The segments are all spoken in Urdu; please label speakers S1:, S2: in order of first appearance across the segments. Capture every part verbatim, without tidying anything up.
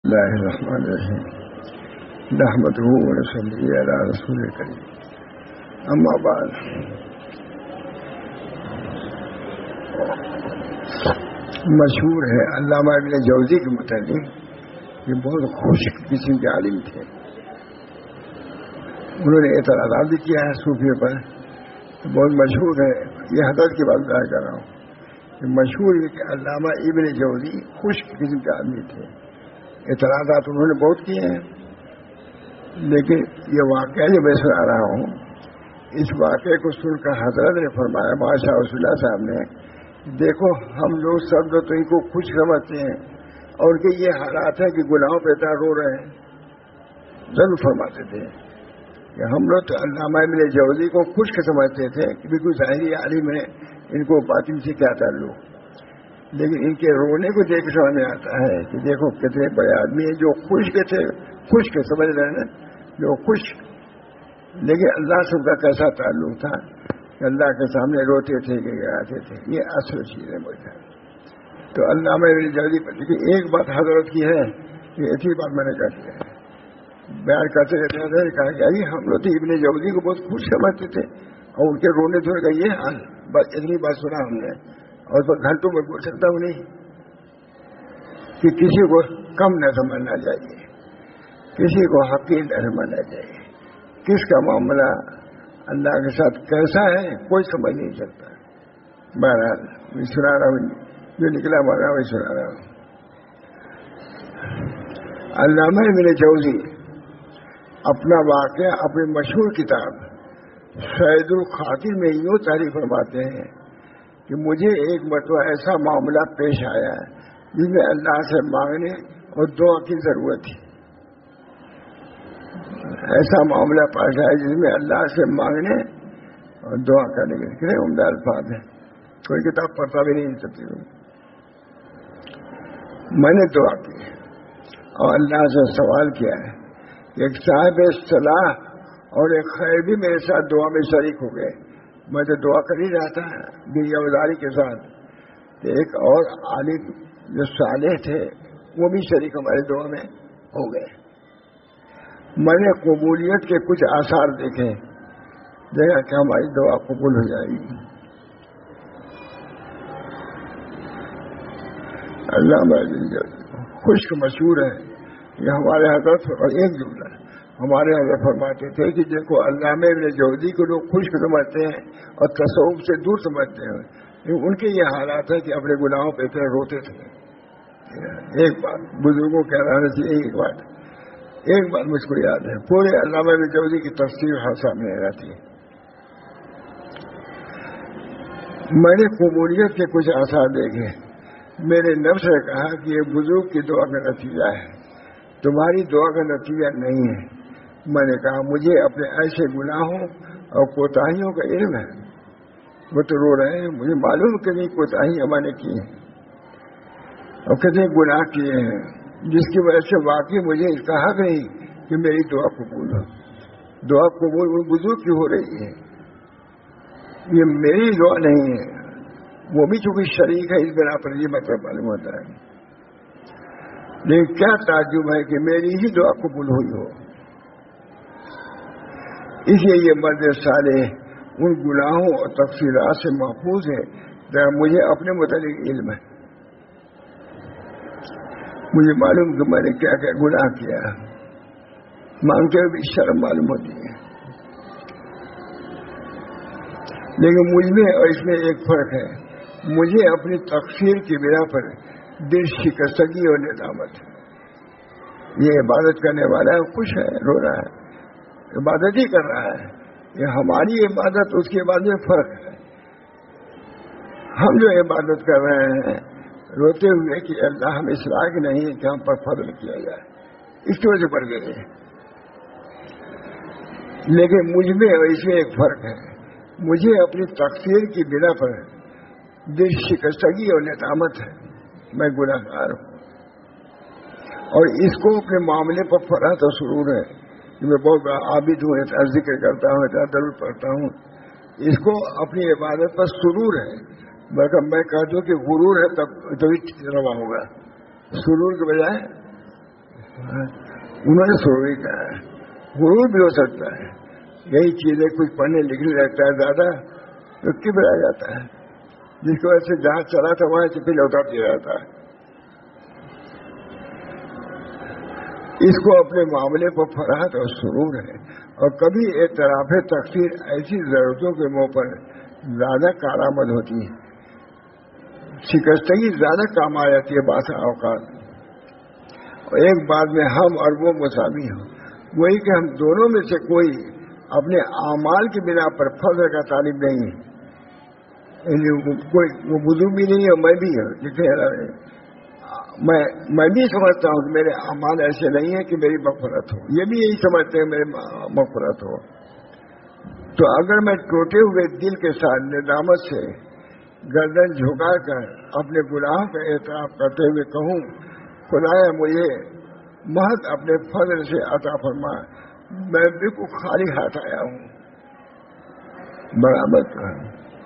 S1: اللہ الرحمن الرحیم نحمدہ ونصلی علی رسول کریم اما بعد مشہور ہے علامہ ابن جوزی کے متعلق یہ بہت خوش قسم کے عالم تھے. انہوں نے اعتراضات بھی کیا ہے صوفیوں پر, تو بہت مشہور ہے. یہ حضرت کی بات ظاہر کر رہا ہوں کہ مشہور ہے کہ علامہ ابن جوزی خوش قسم کے آدمی تھے. اعتراضات انہوں نے بہت کیے ہیں, لیکن یہ واقعہ جو میں سنا رہا ہوں اس واقعے کو سن کر حضرت نے فرمایا بادشاہ رسول اللہ صاحب نے, دیکھو ہم لوگ سب لوگ تو ان کو خوش سمجھتے ہیں اور کہ یہ حالات ہے کہ گناہوں پہ اتنا رو رہے ہیں. ضرور فرماتے تھے کہ ہم لوگ تو علامہ ابن جوزی کو خوش سمجھتے تھے کہ بالکل ظاہری عالم ہے, ان کو باطن سے کیا تعلق, لیکن ان کے رونے کو دیکھ سمجھ میں آتا ہے کہ دیکھو کتنے بڑے آدمی ہیں جو خوش کے تھے, خوش کے سمجھ رہے ہیں جو خوش, لیکن اللہ سے ان کا کیسا تعلق تھا کہ اللہ کے سامنے روتے تھے کہ آتے تھے. یہ اصل چیز ہے مجھے. تو علامہ ابن جوزی پر ایک بات حضرت کی ہے کہ ایسی بات میں نے کہی ہے, بیان کرتے رہتے ہیں, کہا کہ ابھی ہم لوگ تو ابن جوزی کو بہت خوش سمجھتے تھے اور ان کے رونے دھونے کا یہ حال, بس اتنی بات سنا ہم نے اور پر گھنٹوں میں بول سکتا ہوں نہیں کہ کسی کو کم نہ سمجھنا چاہیے, کسی کو حقیر نہ سمجھنا چاہیے. کس کا معاملہ اللہ کے ساتھ کیسا ہے کوئی سمجھ نہیں سکتا. بہرحال میں سنا رہا ہوں, جو نکلا بارہ وہی سنا رہا ہوں. علامہ ابن جوزی اپنا واقعہ اپنی مشہور کتاب سید الخاطر میں یوں تعریف فرماتے ہیں کہ مجھے ایک مرتبہ ایسا معاملہ پیش آیا جس میں اللہ سے مانگنے اور دعا کی ضرورت تھی. ایسا معاملہ پیش آیا جس میں اللہ سے مانگنے اور دعا کرنے کے کتنے عمدہ الفاظ ہیں, کوئی کتاب پڑھتا بھی نہیں سکتی. میں نے دعا کی اور اللہ سے سوال کیا ہے کہ ایک صاحب صلاح اور ایک خیر بھی میرے ساتھ دعا میں شریک ہو گئے. میں تو دعا کر ہی رہا تھا بیداری کے ساتھ, کہ ایک اور عالم جو صالح تھے وہ بھی شریک ہمارے دعا میں ہو گئے. میں نے قبولیت کے کچھ آثار دیکھے, دیکھا کہ ہماری دعا قبول ہو جائے گی. اللہ خشک مشہور ہے یہ ہمارے حضرت, اور ایک جملہ ہمارے حضرت فرماتے تھے کہ دیکھو علامہ ابن جوزی کو لوگ خشک سمجھتے ہیں اور تصوف سے دور سمجھتے ہیں, ان کے یہ حالات ہے کہ اپنے گناہوں پہ اتنے روتے تھے. ایک بات بزرگوں کے رہنے سے ایک بات ایک بات مجھ کو یاد ہے, پورے علامہ ابن جوزی کی تفسیر ہر سامنے رہتی ہے. میں نے قبولیت کے کچھ آثار دیکھے. میرے نفس نے کہا کہ یہ بزرگ کی دعا کا نتیجہ ہے, تمہاری دعا کا نتیجہ نہیں ہے. میں نے کہا مجھے اپنے ایسے گناہوں اور کوتاہیوں کا علم ہے. وہ تو رو رہے ہیں, مجھے معلوم کہ نہیں کوتاہیاں میں نے کی ہیں اور کتنے گناہ کیے ہیں جس کی وجہ سے واقعی مجھے اس کا حق نہیں کہ میری دعا قبول ہو. دعا قبول ان بزرگ کی ہو رہی ہے, یہ میری دعا نہیں ہے. وہ بھی چونکہ شریک ہے اس بنا پر یہ مطلب معلوم ہوتا ہے. لیکن کیا تعجب ہے کہ میری ہی دعا قبول ہوئی ہو. اس لیے یہ مرد صالح ان گناہوں اور تفصیلات سے محفوظ ہے جہاں مجھے اپنے متعلق علم ہے. مجھے معلوم کہ میں نے کیا کیا گناہ کیا, مانگتے ہوئے بھی شرم معلوم ہوتی ہے. لیکن مجھ میں اور اس میں ایک فرق ہے, مجھے اپنی تقصیر کی بنا پر دل شکستگی اور ندامت. یہ عبادت کرنے والا ہے خوش ہے, رو رہا ہے, عبادت ہی کر رہا ہے. یہ ہماری عبادت اس کی عبادت میں فرق ہے. ہم جو عبادت کر رہے ہیں روتے ہوئے کہ اللہ ہم اس لائق نہیں ہے کہ ہم پر فضل کیا جائے, اس کی وجہ پڑ گئے. لیکن مجھ میں اور اس میں ایک فرق ہے, مجھے اپنی تقصیر کی بنا پر دل شکستگی اور ندامت ہے, میں گناہ گار ہوں. اور اس کو اپنے معاملے پر فرحت اور سرور ہے کہ میں بہت بڑا عابد ہوں, اتنا ذکر کرتا ہوں, اتنا درود پڑھتا ہوں. اس کو اپنی عبادت پر سرور ہے, بلکہ میں کہہ دوں کہ غرور ہے تب تبھی روا ہوگا. سرور کے بجائے انہوں نے شروع ہی کہا ہے. غرور بھی ہو سکتا ہے, یہی چیزیں کچھ پڑھنے لکھنے لگتا ہے زیادہ تو کبر آ جاتا ہے, جس کی وجہ سے جہاں چلا تھا وہاں سے پھر لوٹا دیا جاتا ہے. اس کو اپنے معاملے پر فرحت اور سرور ہے, اور کبھی اعتراف تقصیر ایسی ضرورتوں کے منہ پر زیادہ کارآمد ہوتی ہے, شکستگی زیادہ کام آ جاتی ہے بعض اوقات. اور ایک بات میں ہم اور وہ مساوی ہوں, وہی کہ ہم دونوں میں سے کوئی اپنے اعمال کی بنا پر فضل کا طالب نہیں ہے. یعنی کوئی وہ بزرگ بھی نہیں ہے, میں بھی ہوں, میں میں بھی سمجھتا ہوں کہ میرے اعمال ایسے نہیں ہیں کہ میری مغفرت ہو, یہ بھی یہی سمجھتے ہیں میری مغفرت ہو. تو اگر میں ٹوٹے ہوئے دل کے ساتھ ندامت سے گردن جھکا کر اپنے گناہوں کا اعتراف کرتے ہوئے کہوں, خدایا مجھے محض اپنے فضل سے عطا فرما, میں بالکل خالی ہاتھ آیا ہوں, برابر کہا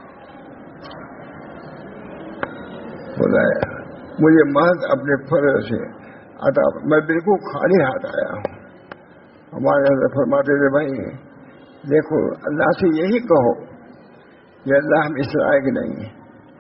S1: خدایا مجھے محض اپنے فضل سے عطا, میں بالکل خالی ہاتھ آیا ہوں. ہمارے حضرت فرماتے تھے بھائی دیکھو اللہ سے یہی کہو کہ اللہ ہم اس لائق نہیں ہیں,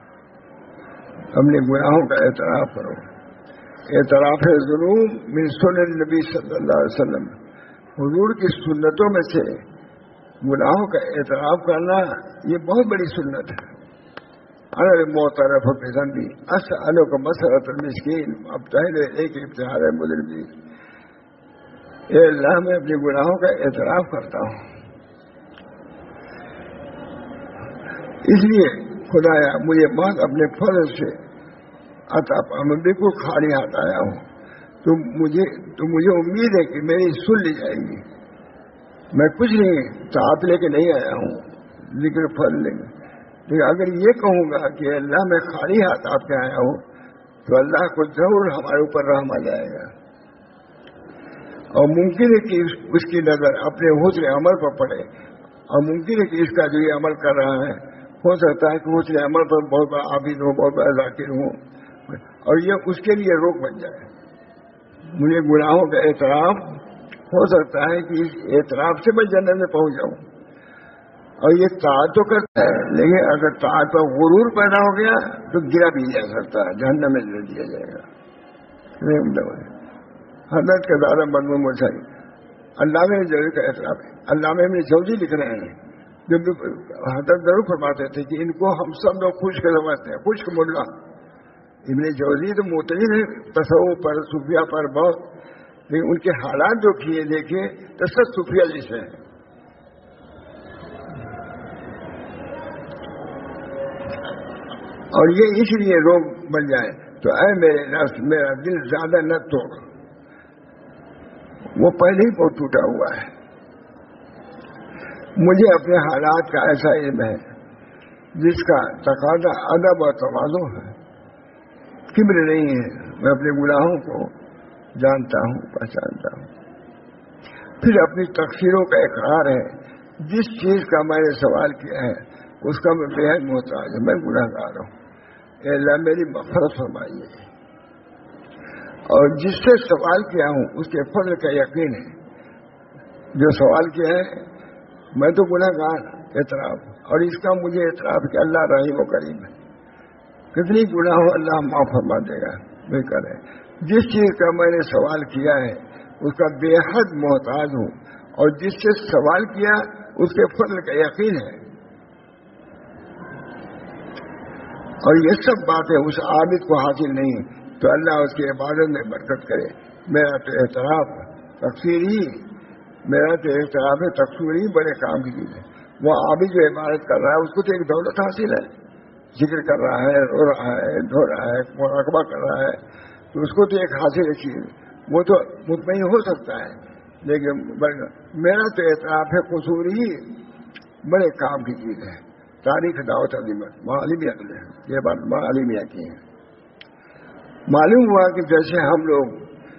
S1: اپنے گناہوں کا اعتراف کرو. اعتراف ذنوب من سنن نبی صلی اللہ علیہ وسلم, حضور کی سنتوں میں سے گناہوں کا اعتراف کرنا یہ بہت بڑی سنت ہے. انا معترف بذنبی اسألک مسألۃ المسکین, اب پہلے ایک ابتحال ہے مجرمین, اے اللہ میں اپنے گناہوں کا اعتراف کرتا ہوں. اس لیے خدایا مجھے بات اپنے فضل سے عطا, میں بالکل خالی ہاتھ آیا ہوں. تو مجھے تو مجھے امید ہے کہ میری سن لی جائے گی. میں کچھ نہیں ساتھ لے کے نہیں آیا ہوں ذکر فضل لے کے, لیکن اگر یہ کہوں گا کہ اللہ میں خالی ہاتھ آپ کے آیا ہوں تو اللہ کو ضرور ہمارے اوپر رحم آ جائے گا. اور ممکن ہے کہ اس کی نظر اپنے حسن عمل پر پڑے, اور ممکن ہے کہ اس کا جو یہ عمل کر رہا ہے ہو سکتا ہے کہ حسن عمل پر بہت بڑا عابد ہوں, بہت بڑا ذاکر ہوں, اور یہ اس کے لیے روک بن جائے. مجھے گناہوں کا اعتراف ہو سکتا ہے کہ اس اعتراف سے میں جنت میں پہنچ جاؤں, اور یہ طاعت تو کرتا ہے, لیکن اگر طاعت پر غرور پیدا ہو گیا تو گرا بھی جا سکتا ہے, جہنم میں لے دیا جائے گا. حضرت کا زیادہ مضمون مسائل علامہ جوزی کا اعتراف ہے. علامہ ابن جوزی لکھ رہے ہیں, جو حضرت ضرور فرماتے تھے کہ ان کو ہم سب لوگ خشک سمجھتے ہیں, خشک ملا. ابن جوزی تو معتزل ہے تصوف پر, صوفیہ پر بہت, لیکن ان کے حالات جو کیے دیکھے تو سب صوفیہ جیسے ہیں. اور یہ اس لیے روگ بن جائے تو اے میرے نفس میرا دل زیادہ نہ توڑ, وہ پہلے ہی بہت ٹوٹا ہوا ہے. مجھے اپنے حالات کا ایسا علم ہے جس کا تقاضا ادب اور تواضع ہے, کبر نہیں ہے. میں اپنے گناہوں کو جانتا ہوں, پہچانتا ہوں. پھر اپنی تقصیروں کا اقرار ہے. جس چیز کا میں نے سوال کیا ہے اس کا میں بے حد محتاج ہوں, میں گناہ گار ہوں, اے اللہ میری مغفرت فرمائیے. اور جس سے سوال کیا ہوں اس کے فضل کا یقین ہے. جو سوال کیا ہے میں تو گناہ گار, اعتراف, اور اس کا مجھے اعتراف کہ اللہ رحیم و کریم ہے, کتنی گناہ ہو اللہ معاف فرما دے گا. میں کرے جس چیز کا میں نے سوال کیا ہے اس کا بے حد محتاج ہوں, اور جس سے سوال کیا اس کے فضل کا یقین ہے. اور یہ سب باتیں اس عابد کو حاصل نہیں تو اللہ اس کی عبادت میں برکت کرے. میرا تو اعتراف تقصیر ہی میرا تو اعتراف ہے تقصیر ہی بڑے کام کی چیز ہے. وہ عابد جو عبادت کر رہا ہے اس کو تو ایک دولت حاصل ہے, ذکر کر رہا ہے, رو رہا ہے, دھو رہا ہے, مراقبہ کر رہا ہے, تو اس کو تو ایک حاصل ہے چیز, وہ تو مطمئن ہو سکتا ہے. لیکن میرا تو اعتراف ہے قصور ہی بڑے کام کی چیز ہے. تاریخ دعوت عظیمت معلومیہ کے لیے یہ بات معلومیہ کی ہے. معلوم ہوا کہ جیسے ہم لوگ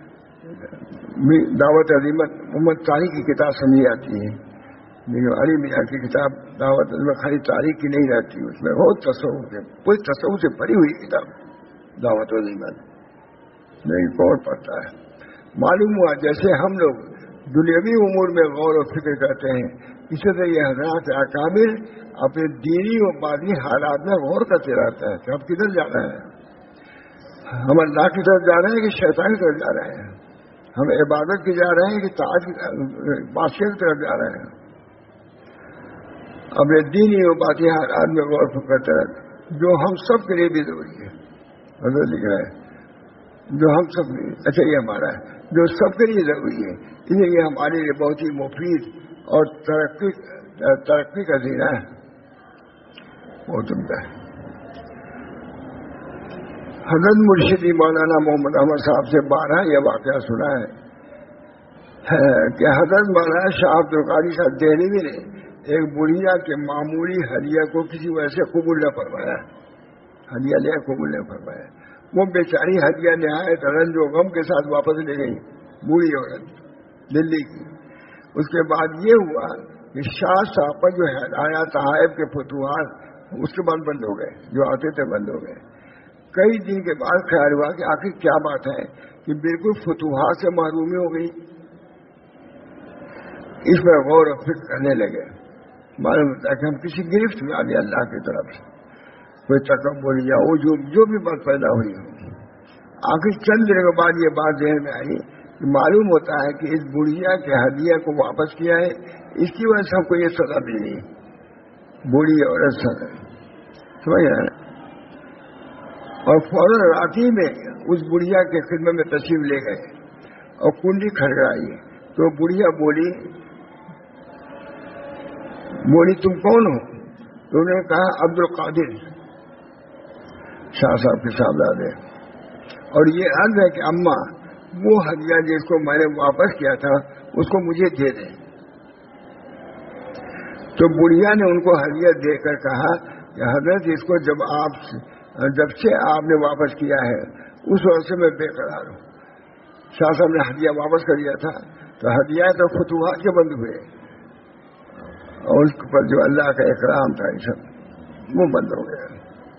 S1: دعوت عظیمت محمد تاریخ کی کتاب سمجھی جاتی ہے, لیکن علی میاں کی کتاب دعوت عظیمت خالی تاریخ کی نہیں رہتی, اس میں بہت تصوف ہے, کوئی تصوف سے پڑھی ہوئی کتاب دعوت عظیمت نہیں کون پڑھتا ہے. معلوم ہوا جیسے ہم لوگ دنیاوی امور میں غور و فکر کرتے ہیں، اسی طرح یہ حضرات اکابر اپنے دینی و باطنی حالات میں غور کرتے رہتے ہیں کہ ہم کدھر جا رہے ہیں، ہم اللہ کی طرف جا رہے ہیں کہ شیطان کی طرف جا رہے ہیں، ہم عبادت کی جا رہے ہیں کہ طاعت کی معصیت کی طرف جا رہے ہیں. اپنے دینی و باطنی حالات میں غور و فکر کرتے رہتے ہیں، جو ہم سب کے لیے بھی ضروری ہے. حضرت لکھ رہے ہیں جو ہم سب کے لیے، اچھا یہ ہمارا ہے جو سب کے لیے ضروری ہے، اس لیے یہ ہمارے لیے بہت ہی مفید اور ترقی ترقی کا ذریعہ ہے. بہت عمدہ ہے. حضرت مرشدی مولانا محمد احمد صاحب سے بارہ یہ واقعہ سنا ہے کہ حضرت مولانا شاہ عبد القادر صاحب دہلوی نے ایک بڑھیا کے معمولی ہدیہ کو کسی وجہ سے قبول نہ فرمایا، ہدیہ لیا قبول نہ فرمایا. وہ بیچاری ہدیہ نہایت رنج و غم کے ساتھ واپس لے گئی، بوڑھی عورت دلی کی. اس کے بعد یہ ہوا کہ شاہ صاحب پر جو ہدایہ تحائف کے فتوحات اس کے بعد بند ہو گئے، جو آتے تھے بند ہو گئے. کئی دن کے بعد خیال ہوا کہ آخر کیا بات ہے کہ بالکل فتوحات سے محرومی ہو گئی. اس پر غور و فکر کرنے لگے. معلوم ہوتا ہے کہ ہم کسی گرفت میں آ گئے اللہ کی طرف سے، کوئی تکبر یا وہ جو جو بھی بات پیدا ہوئی ہو. آخر چند دنوں کے بعد یہ بات ذہن میں آئی کہ معلوم ہوتا ہے کہ اس بڑھیا کے ہدیہ کو واپس کیا ہے، اس کی وجہ سے ہم کو یہ سزا ملی. بوڑھی عورت سزا سمجھ رہے ہیں. اور فوراً راتی میں اس بڑھیا کے خدمت میں تشریف لے گئے اور کنڈی کھڑکائی. تو بڑھیا بولی بولی تم کون ہو؟ تو انہوں نے کہا عبد القادر شاہ صاحب کے صاحبزادے. اور یہ عرض ہے کہ اماں وہ ہدیہ جس کو میں نے واپس کیا تھا اس کو مجھے دے دیں. تو بڑھیا نے ان کو ہدیہ دے کر کہا کہ حضرت اس کو جب آپ جب سے آپ نے واپس کیا ہے اس وقت سے میں بے قرار ہوں. شاہ صاحب نے ہدیہ واپس کر دیا تھا تو ہدیہ تو فتوحات کے بند ہوئے اور اس پر جو اللہ کا اکرام تھا یہ سب وہ بند ہو گیا.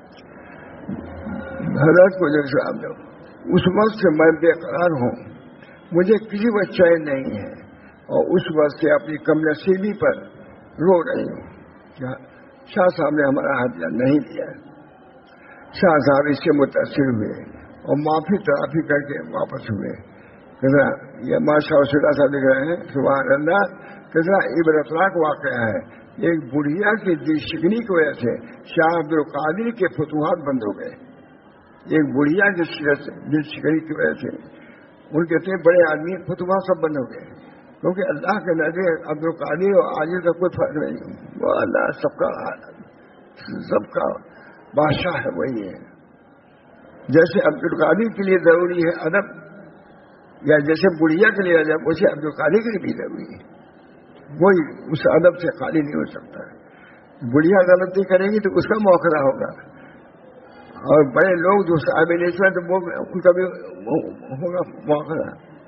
S1: حضرت کو جب صاحب جو اس وقت سے میں بے قرار ہوں، مجھے کسی وقت چین نہیں ہے اور اس وقت سے اپنی کم نصیبی پر رو رہی ہوں. شاہ صاحب نے ہمارا ہدیہ نہیں دیا. شاہ صاحب اس سے متاثر ہوئے اور معافی تلافی کر کے واپس ہوئے. کتنا یہ ماشاء اللہ صاحب لکھ رہے ہیں سبحان اللہ، کتنا عبرتناک واقعہ ہے. ایک بڑھیا کی دل شکنی کی وجہ سے شاہ عبد القادر کے فتوحات بند ہو گئے. ایک بڑھیا کی دل شکنی کی وجہ سے ان کے اتنے بڑے آدمی فتوحات سب بند ہو گئے، کیونکہ اللہ کے نظر عبد القادر اور عاجز کا کوئی فرق نہیں. وہ اللہ سب کا سب کا بادشاہ ہے، وہی ہے. جیسے عبد القادر کے لیے ضروری ہے ادب، یا جیسے بڑھیا کے لیے ادب، ویسے عبد القادر کے لیے بھی ضروری ہے. وہی اس ادب سے خالی نہیں ہو سکتا. بڑھیا غلطی کرے گی تو اس کا مواخذہ ہوگا، اور بڑے لوگ جو صاحب نسبت تو وہ ان کا بھی ہوگا مواخذہ.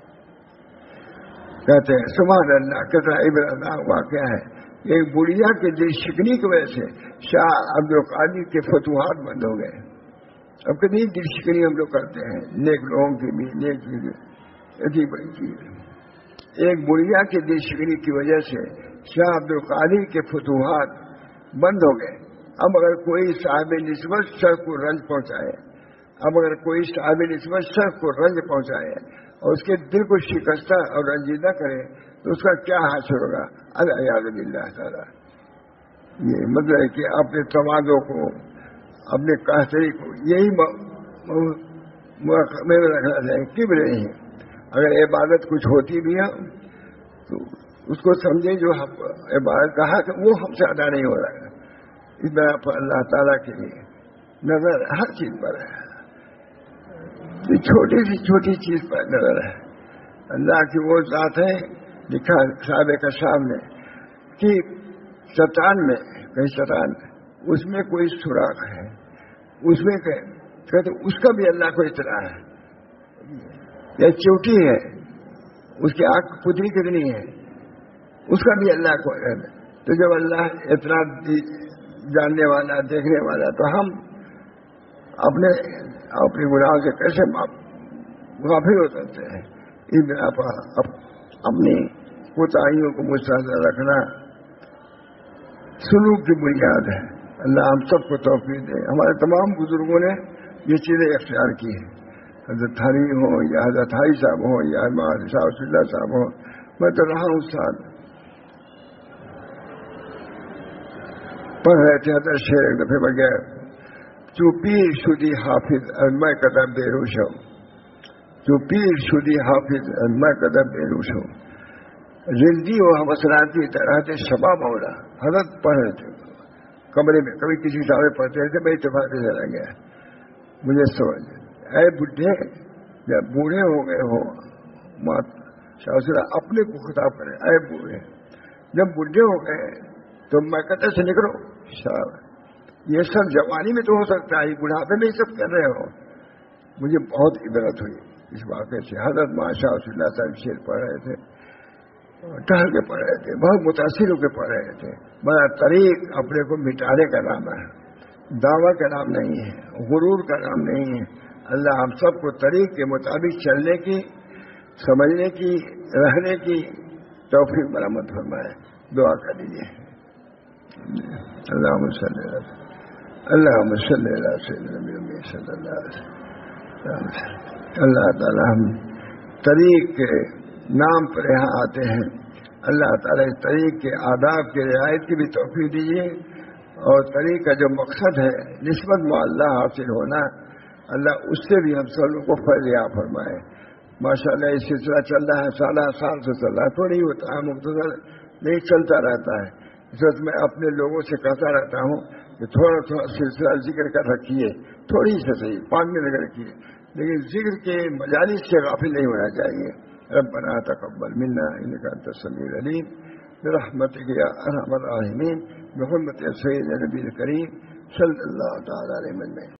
S1: کہتے ہیں سبحان اللہ کتنا عبرتناک واقعہ ہے. ایک بڑھیا کے دل شکنی کی وجہ سے شاہ عبد القادر کے فتوحات بند ہو گئے. اب کتنی دل شکنی ہم لوگ کرتے ہیں نیک لوگوں کی بھی، نیک کی بھی، اتنی بڑی چیز. ایک بڑھیا کے دل شکنی کی وجہ سے شاہ عبد القادر کے فتوحات بند ہو گئے. اب اگر کوئی صاحب نسبت شر کو رنج پہنچائے اب اگر کوئی صاحب نسبت شر کو رنج پہنچائے اور اس کے دل کو شکستہ اور رنجیدہ کرے تو اس کا کیا حاصل ہوگا؟ الیاذ باللہ تعالیٰ. یہ مطلب ہے کہ اپنے تواضع کو، اپنے قاصری کو یہی میں رکھنا چاہیے، کبر نہیں. اگر عبادت کچھ ہوتی بھی ہے تو اس کو سمجھیں جو عبادت کہا کہ وہ ہم سے ادا نہیں ہو رہا ہے. اس طرح پر اللہ تعالیٰ کے لیے نظر ہر چیز پر ہے، چھوٹی سی چھوٹی چیز پر نظر ہے. اللہ کی وہ ذات ہے، لکھا صاحب کا سامنے کہ چٹان میں کہیں چٹان اس میں کوئی سوراخ ہے، اس میں کہتے اس کا بھی اللہ کو اطلاع ہے. یا چوٹی ہے، اس کی آنکھ پتلی کتنی ہے، اس کا بھی اللہ کو ہے. تو جب اللہ اطلاع جاننے والا، دیکھنے والا، تو ہم اپنے اپنے گناہوں سے کیسے غافل ہو سکتے ہیں؟ اس بنا پر اپنی کوتاہیوں کو مستحضر رکھنا سلوک کی بنیاد ہے. اللہ ہم سب کو توفیق دے. ہمارے تمام بزرگوں نے یہ چیزیں اختیار کی ہیں. حضرت تھانوی ہو یا حضرت حاجی صاحب ہو یا امام شاہ ولی اللہ صاحب ہو. میں تو رہا ہوں سال پڑھ رہے تھے حضرت شیر ایک دفعہ بغیر جو پیر شدی حافظ میں قدر بے روش ہوں. جو پیر شدی حافظ میں قدر بے روش ہوں. رندی و حوصلاتی طرح شباب مولا حضرت پڑھ رہے تھے کمرے میں. کبھی کسی سامنے پڑھتے رہتے میں اتفاق سے چلا گیا. مجھے سمجھ اے بڈھے جب بوڑھے ہو گئے ہو شاہ اپنے کو خطاب کرے اے بوڑھے جب بڈھے ہو گئے تو میں کہتے سے نکلو. شاہ یہ سب جوانی میں تو ہو سکتا ہے, بڑھاپے میں یہ سب کر رہے ہو. مجھے بہت عبرت ہوئی اس واقعے سے. حضرت شاہ ولی اللہ صاحب شیر پڑھ رہے تھے, ٹہل کے پڑھ رہے تھے, بہت متاثر ہو کے پڑھ رہے تھے. بڑا طریق اپنے کو مٹانے کا نام ہے, دعویٰ کا نام نہیں ہے, غرور کا نام نہیں ہے. اللہ ہم سب کو طریق کے مطابق چلنے کی, سمجھنے کی, رہنے کی توفیق برآمد فرمائے. دعا کر لیجیے. اللہم صلی اللہم صلی علی سیدنا صلی اللہ علیہ وسلم. اللہ تعالی ہم طریق کے نام پر یہاں آتے ہیں. اللہ تعالی اس طریق کے آداب کی رعایت کی بھی توفیق دیجیے, اور طریق کا جو مقصد ہے نسبت میں اللہ حاصل ہونا, اللہ اس سے بھی ہم سب کو فیض عطا فرمائے. ماشاء اللہ یہ سلسلہ چل رہا ہے, سالہ سال سے چل رہا ہے, تھوڑی ہوتا ہے مختصر نہیں چلتا رہتا ہے. اس وقت میں اپنے لوگوں سے کہتا رہتا ہوں کہ تھوڑا تھوڑا سلسلہ ذکر کر رکھیے, تھوڑی سے صحیح پانچ منٹ رکھیے, لیکن ذکر کے مجالس سے غافل نہیں ہونا چاہیے. ربنا تقبل منا انك انت السميع العليم برحمتك يا ارحم الراحمين بحرمة سيدنا النبي الكريم صلی اللہ تعالی علیہ وسلم.